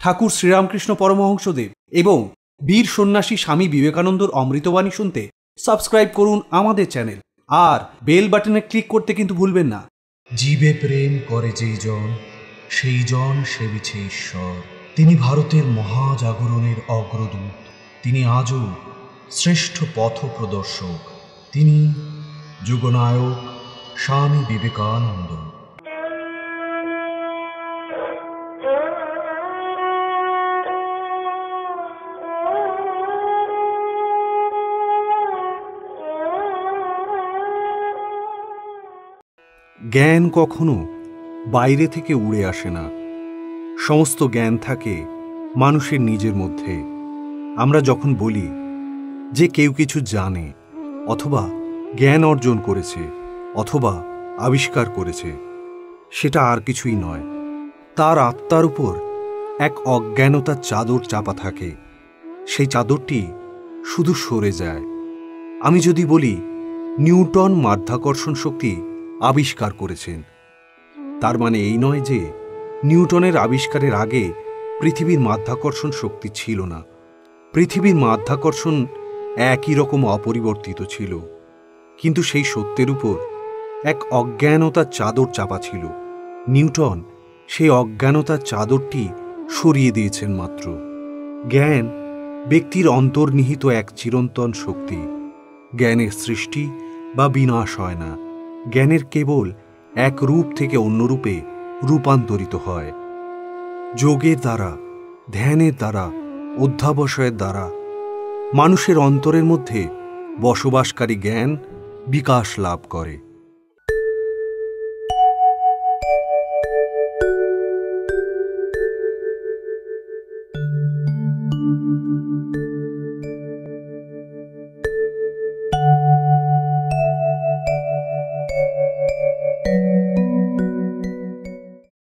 ঠাকুর শ্রীরামকৃষ্ণ পরমহংসদেব এবং বীর সন্ন্যাসী স্বামী বিবেকানন্দর অমৃতবাণী শুনতে সাবস্ক্রাইব করুন আমাদের চ্যানেল আর বেল বাটনে ক্লিক করতে কিন্তু ভুলবেন না। জীবে প্রেম করে যেই জন সেই জন সেবিছে ঈশ্বর। তিনি ভারতের মহাজাগরণের অগ্রদূত। তিনি আজও শ্রেষ্ঠ পথ প্রদর্শক। তিনি যুগনায়ক স্বামী বিবেকানন্দ। জ্ঞান কখনো বাইরে থেকে উড়ে আসে না, সমস্ত জ্ঞান থাকে মানুষের নিজের মধ্যে। আমরা যখন বলি যে কেউ কিছু জানে অথবা জ্ঞান অর্জন করেছে অথবা আবিষ্কার করেছে, সেটা আর কিছুই নয়, তার আত্মার উপর এক অজ্ঞানতার চাদর চাপা থাকে। সেই চাদরটি শুধু সরে যায়। আমি যদি বলি নিউটন মাধ্যাকর্ষণ শক্তি আবিষ্কার করেছেন, তার মানে এই নয় যে নিউটনের আবিষ্কারের আগে পৃথিবীর মাধ্যাকর্ষণ শক্তি ছিল না। পৃথিবীর মাধ্যাকর্ষণ একই রকম অপরিবর্তিত ছিল, কিন্তু সেই সত্যের উপর এক অজ্ঞানতার চাদর চাপা ছিল। নিউটন সেই অজ্ঞানতার চাদরটি সরিয়ে দিয়েছেন মাত্র। জ্ঞান ব্যক্তির অন্তর্নিহিত এক চিরন্তন শক্তি। জ্ঞানের সৃষ্টি বা বিনাশ হয় না। জ্ঞানের কেবল এক রূপ থেকে অন্য রূপে রূপান্তরিত হয়। যোগের দ্বারা, ধ্যানের দ্বারা, অধ্যাবসায়ের দ্বারা মানুষের অন্তরের মধ্যে বসবাসকারী জ্ঞান বিকাশ লাভ করে।